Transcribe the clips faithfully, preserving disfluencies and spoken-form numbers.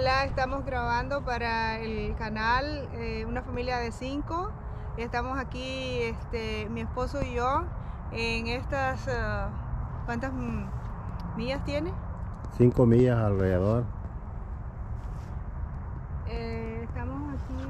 Hola, estamos grabando para el canal eh, Una Familia de Cinco. Estamos aquí, este, mi esposo y yo, en estas... Uh, ¿cuántas millas tiene? Cinco millas alrededor. Eh, estamos aquí...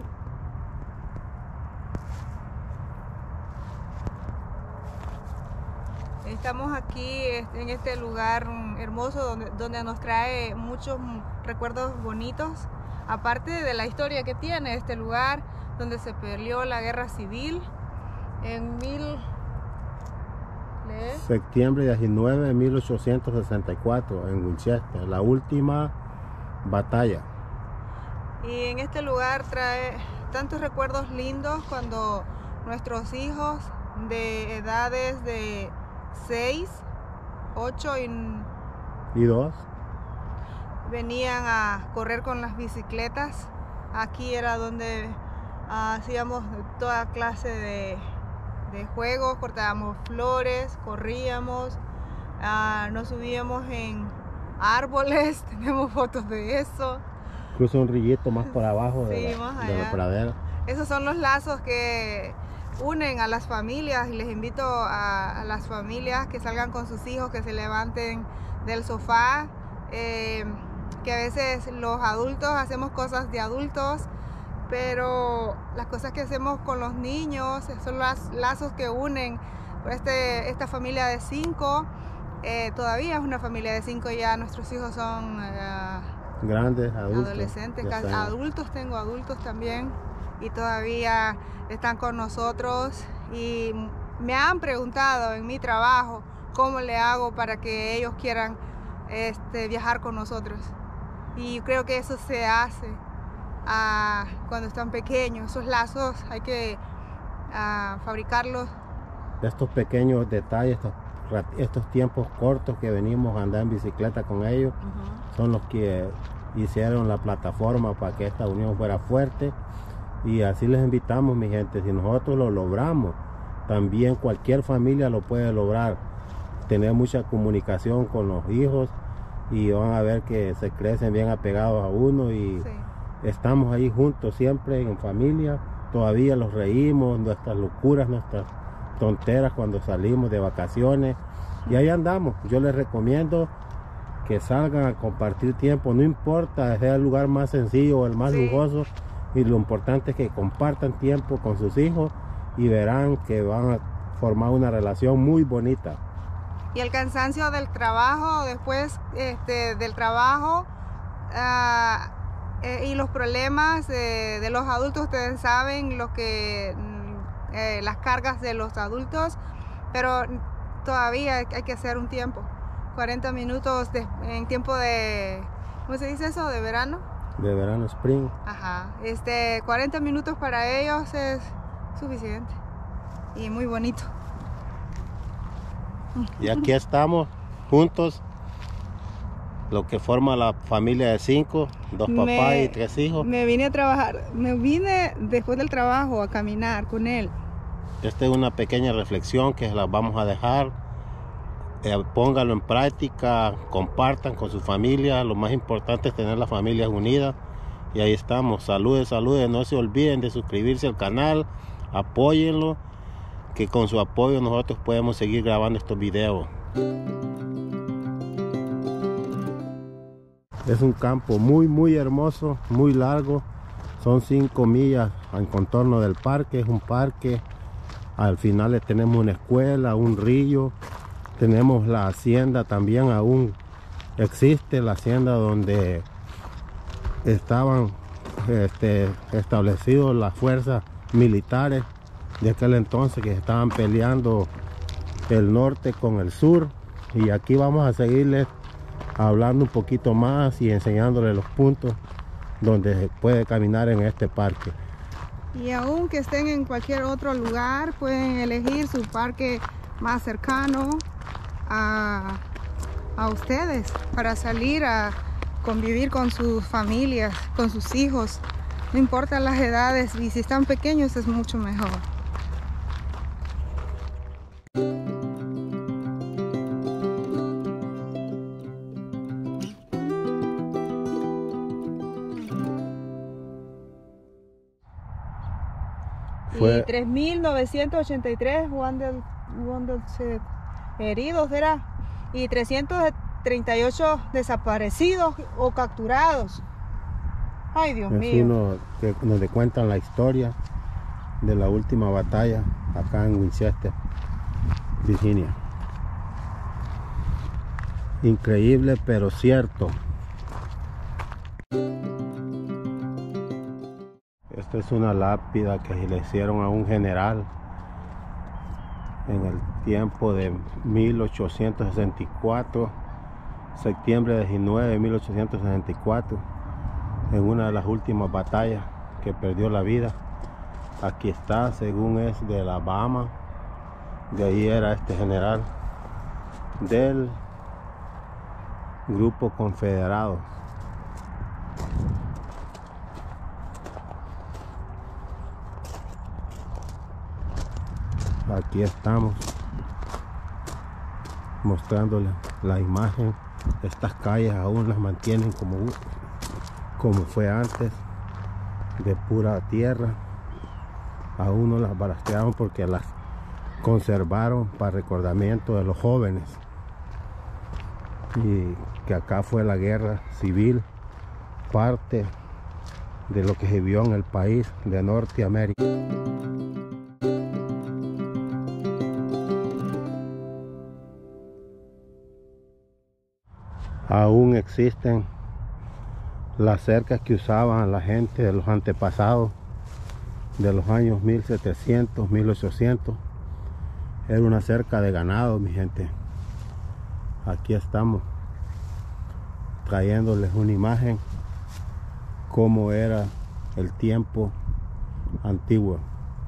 Estamos aquí en este lugar hermoso donde, donde nos trae muchos recuerdos bonitos, aparte de la historia que tiene este lugar, donde se peleó la guerra civil en mil... septiembre diecinueve de mil ochocientos sesenta y cuatro en Winchester, la última batalla. Y en este lugar trae tantos recuerdos lindos cuando nuestros hijos de edades de seis, ocho y, y dos venían a correr con las bicicletas. Aquí era donde uh, hacíamos toda clase de, de juegos, cortábamos flores, corríamos, uh, nos subíamos en árboles, tenemos fotos de eso. Incluso un rillito más por abajo de, sí, la, más de la pradera. Esos son los lazos que unen a las familias, y les invito a, a las familias que salgan con sus hijos, que se levanten del sofá, eh, que a veces los adultos hacemos cosas de adultos, pero las cosas que hacemos con los niños son los lazos que unen. Este, esta familia de cinco, eh, todavía es una familia de cinco, ya nuestros hijos son uh, grandes, adultos, adolescentes, adultos, tengo adultos también, y todavía están con nosotros, y me han preguntado en mi trabajo cómo le hago para que ellos quieran este, viajar con nosotros, y creo que eso se hace uh, cuando están pequeños. Esos lazos hay que uh, fabricarlos. Estos pequeños detalles, estos, estos tiempos cortos que venimos a andar en bicicleta con ellos, uh-huh. son los que hicieron la plataforma para que esta unión fuera fuerte. Y así les invitamos, mi gente, si nosotros lo logramos, también cualquier familia lo puede lograr. Tener mucha comunicación con los hijos, y van a ver que se crecen bien apegados a uno, y sí. estamos ahí juntos siempre en familia. Todavía los reímos, nuestras locuras, nuestras tonteras cuando salimos de vacaciones, y ahí andamos. Yo les recomiendo que salgan a compartir tiempo, no importa, sea el lugar más sencillo o el más sí. lujoso, y lo importante es que compartan tiempo con sus hijos, y verán que van a formar una relación muy bonita. Y el cansancio del trabajo, después este, del trabajo, uh, eh, y los problemas eh, de los adultos, ustedes saben lo que eh, las cargas de los adultos, pero todavía hay que hacer un tiempo, cuarenta minutos de, en tiempo de, ¿cómo se dice eso? De verano. De verano, spring. Ajá, este, cuarenta minutos para ellos es suficiente y muy bonito. Y aquí estamos juntos, lo que forma la familia de cinco, dos papás me, y tres hijos. Me vine a trabajar, me vine después del trabajo a caminar con él. Esta es una pequeña reflexión que la vamos a dejar. Eh, pónganlo en práctica, compartan con su familia. Lo más importante es tener las familias unidas. Y ahí estamos. Saludes, saludes. No se olviden de suscribirse al canal. Apóyenlo, que con su apoyo nosotros podemos seguir grabando estos videos. Es un campo muy muy hermoso, muy largo. Son cinco millas en contorno del parque. Es un parque. Al final tenemos una escuela, un río. Tenemos la hacienda también, aún existe la hacienda donde estaban este, establecidos las fuerzas militares de aquel entonces, que estaban peleando el norte con el sur. Y aquí vamos a seguirles hablando un poquito más y enseñándoles los puntos donde se puede caminar en este parque. Y aun que estén en cualquier otro lugar, pueden elegir su parque más cercano a, a ustedes, para salir a convivir con sus familias, con sus hijos. No importa las edades, y si están pequeños es mucho mejor. Fue... y tres mil novecientos ochenta y tres wounded, wounded heridos, ¿verdad? Y trescientos treinta y ocho desaparecidos o capturados. Ay, Dios es mío. uno que, donde cuentan la historia de la última batalla acá en Winchester, Virginia. Increíble, pero cierto. Esta es una lápida que le hicieron a un general en el tiempo de mil ochocientos sesenta y cuatro, septiembre diecinueve de mil ochocientos sesenta y cuatro, en una de las últimas batallas que perdió la vida. Aquí está, según es de Alabama, de ahí era este general del grupo confederado. Aquí estamos mostrándole la imagen. Estas calles aún las mantienen como, como fue antes, de pura tierra. Aún no las balastearon porque las conservaron para recordamiento de los jóvenes, y que acá fue la guerra civil, parte de lo que se vio en el país de Norteamérica. Aún existen las cercas que usaban la gente de los antepasados de los años mil setecientos, mil ochocientos. Era una cerca de ganado, mi gente. Aquí estamos trayéndoles una imagen cómo era el tiempo antiguo.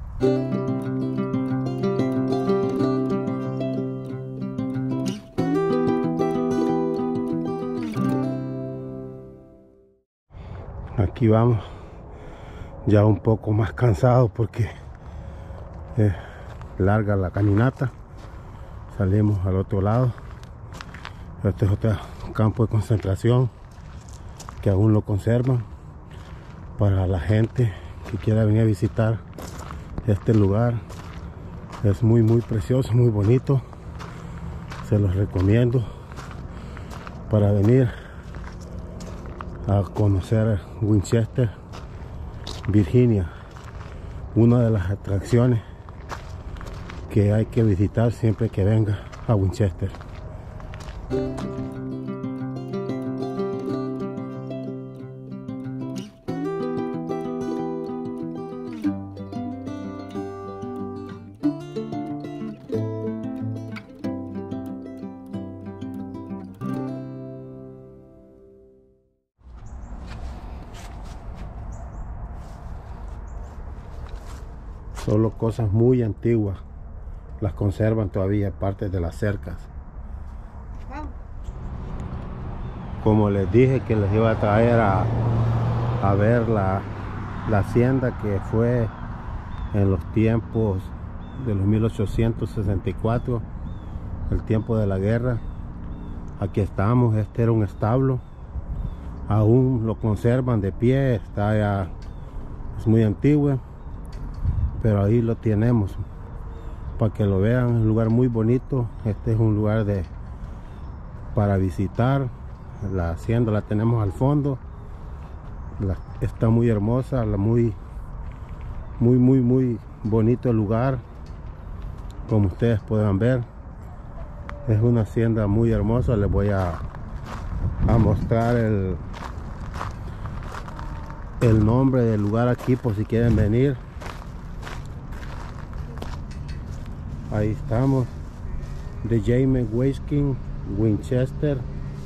Aquí vamos ya un poco más cansados porque es larga la caminata. Salimos al otro lado. Este es otro campo de concentración que aún lo conservan para la gente que quiera venir a visitar este lugar. Es muy muy precioso, muy bonito. Se los recomiendo para venir a conocer Winchester, Virginia. Una de las atracciones que hay que visitar siempre que venga a Winchester. Solo cosas muy antiguas las conservan todavía, partes de las cercas. Como les dije que les iba a traer a, a ver la, la hacienda que fue en los tiempos de los mil ochocientos sesenta y cuatro, el tiempo de la guerra. Aquí estamos. Este era un establo, aún lo conservan de pie, está ya, es muy antiguo, pero ahí lo tenemos para que lo vean. Es un lugar muy bonito. Este es un lugar de para visitar. La hacienda la tenemos al fondo. La, está muy hermosa, la muy muy muy muy bonito el lugar, como ustedes puedan ver. Es una hacienda muy hermosa. Les voy a, a mostrar el el nombre del lugar aquí por si quieren venir. Ahí estamos, The James Watkins Winchester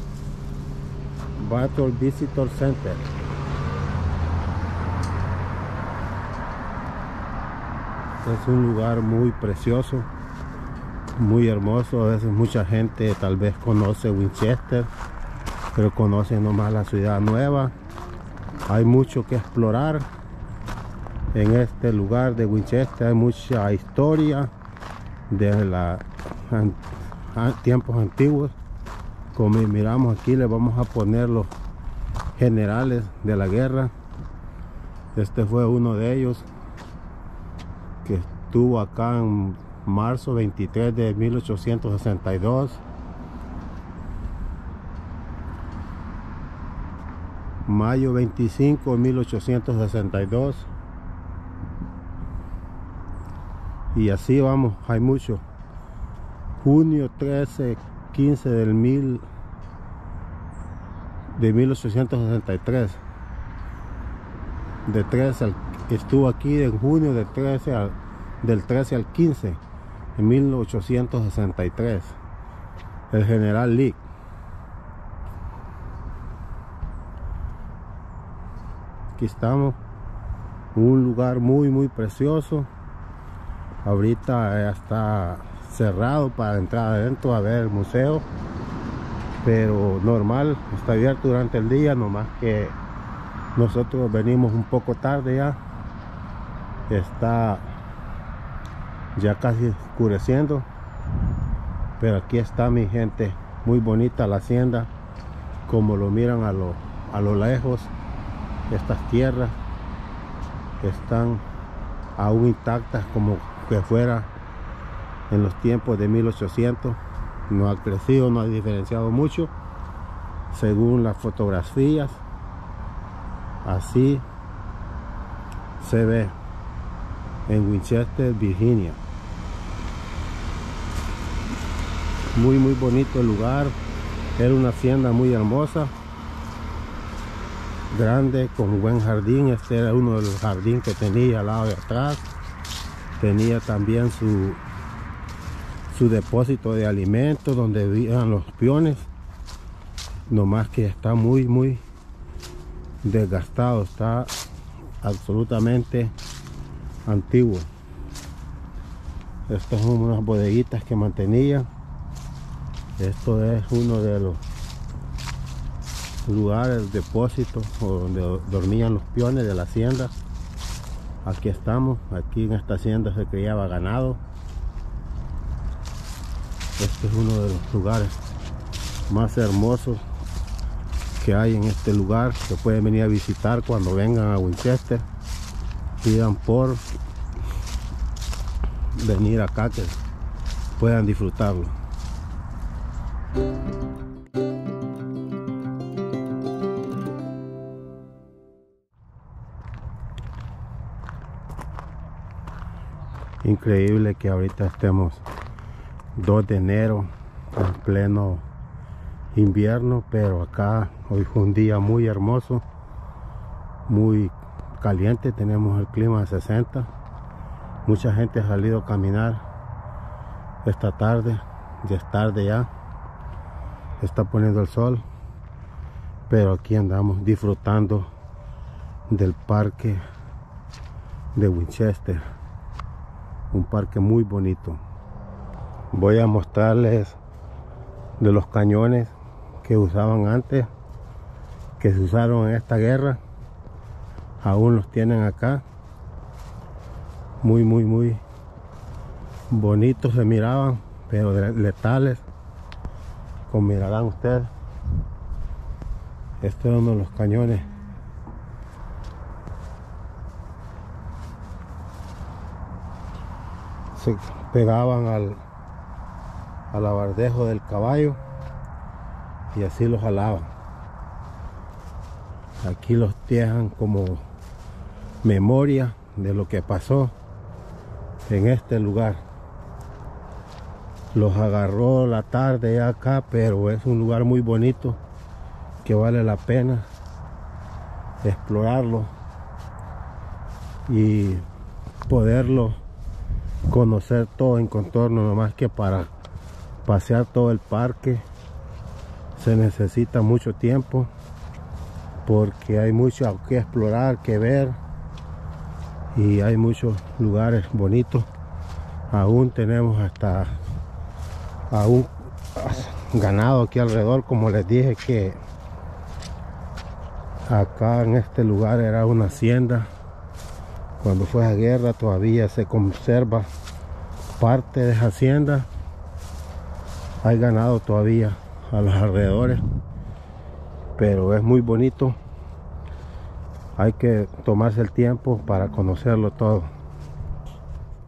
Battle Visitor Center. Es un lugar muy precioso, muy hermoso. A veces mucha gente tal vez conoce Winchester, pero conoce nomás la ciudad nueva. Hay mucho que explorar en este lugar de Winchester. Hay mucha historia de la, an, an, tiempos antiguos. Como miramos aquí, le vamos a poner los generales de la guerra. Este fue uno de ellos. que estuvo acá en marzo veintitrés de mil ochocientos sesenta y dos, mayo veinticinco de mil ochocientos sesenta y dos, y así vamos, hay mucho. Junio trece, quince del mil de mil ochocientos sesenta y tres, de trece al, estuvo aquí en junio de trece al, del trece al quince en mil ochocientos sesenta y tres, el general Lee. Aquí estamos, un lugar muy muy precioso. Ahorita ya está cerrado para entrar adentro a ver el museo, pero normal, está abierto durante el día, nomás que nosotros venimos un poco tarde ya. Está ya casi oscureciendo, pero aquí está, mi gente, muy bonita la hacienda, como lo miran a lo, a lo lejos. Estas tierras están aún intactas como que fuera en los tiempos de mil ochocientos. No ha crecido, no ha diferenciado mucho según las fotografías. Así se ve en Winchester, Virginia. Muy muy bonito el lugar. Era una hacienda muy hermosa, grande, con buen jardín. Este era uno de los jardines que tenía al lado de atrás. Tenía también su su depósito de alimentos donde vivían los peones, nomás que está muy muy desgastado, está absolutamente antiguo. Estas son unas bodeguitas que mantenía. Esto es uno de los lugares, depósitos donde dormían los peones de la hacienda. Aquí estamos, aquí en esta hacienda se criaba ganado. Este es uno de los lugares más hermosos que hay en este lugar, que pueden venir a visitar cuando vengan a Winchester. Pidan por venir acá, que puedan disfrutarlo. Increíble que ahorita estemos dos de enero en pleno invierno, pero acá hoy fue un día muy hermoso, muy caliente. Tenemos el clima de sesenta. Mucha gente ha salido a caminar esta tarde, ya es tarde ya, está poniendo el sol, pero aquí andamos disfrutando del parque de Winchester, un parque muy bonito. Voy a mostrarles de los cañones que usaban antes, que se usaron en esta guerra. Aún los tienen acá, muy muy muy bonitos se miraban, pero letales, como mirarán ustedes. Este es uno de los cañones. Se pegaban al al abardejo del caballo y así los jalaban. Aquí los dejan como memoria de lo que pasó en este lugar. Los agarró la tarde acá, pero es un lugar muy bonito que vale la pena explorarlo y poderlo conocer todo en contorno. No más que para pasear todo el parque se necesita mucho tiempo, porque hay mucho que explorar, que ver, y hay muchos lugares bonitos. Aún tenemos hasta aún ganado aquí alrededor. Como les dije, que acá en este lugar era una hacienda. Cuando fue la guerra todavía se conserva parte de esa hacienda. Hay ganado todavía a los alrededores, pero es muy bonito. Hay que tomarse el tiempo para conocerlo todo.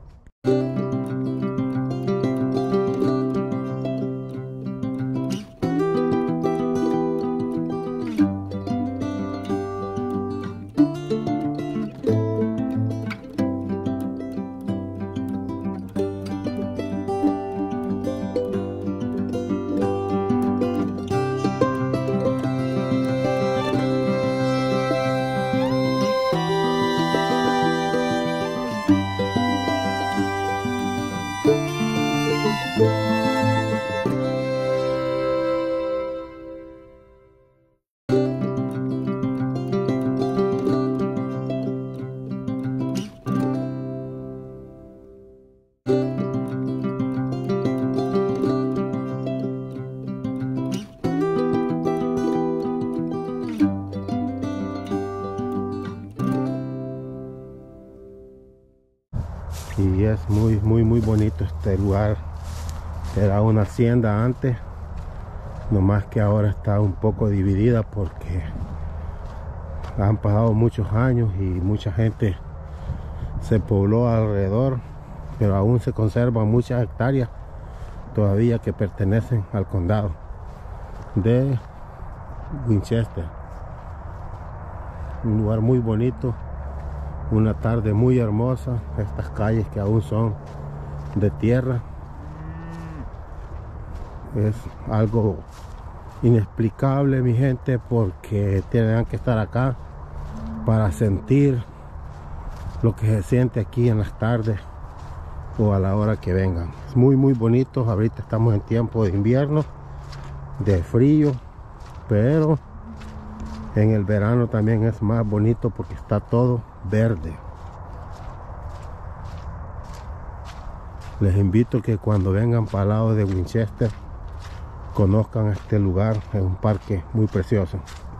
Y es muy muy muy bonito este lugar. Era una hacienda antes, nomás que ahora está un poco dividida porque han pasado muchos años y mucha gente se pobló alrededor, pero aún se conservan muchas hectáreas todavía que pertenecen al condado de Winchester. Un lugar muy bonito, una tarde muy hermosa, estas calles que aún son de tierra. Es algo inexplicable, mi gente, porque tienen que estar acá para sentir lo que se siente aquí en las tardes o a la hora que vengan. Es muy muy bonito. Ahorita estamos en tiempo de invierno, de frío, pero en el verano también es más bonito porque está todo verde. Les invito que cuando vengan para el lado de Winchester conozcan este lugar. Es un parque muy precioso.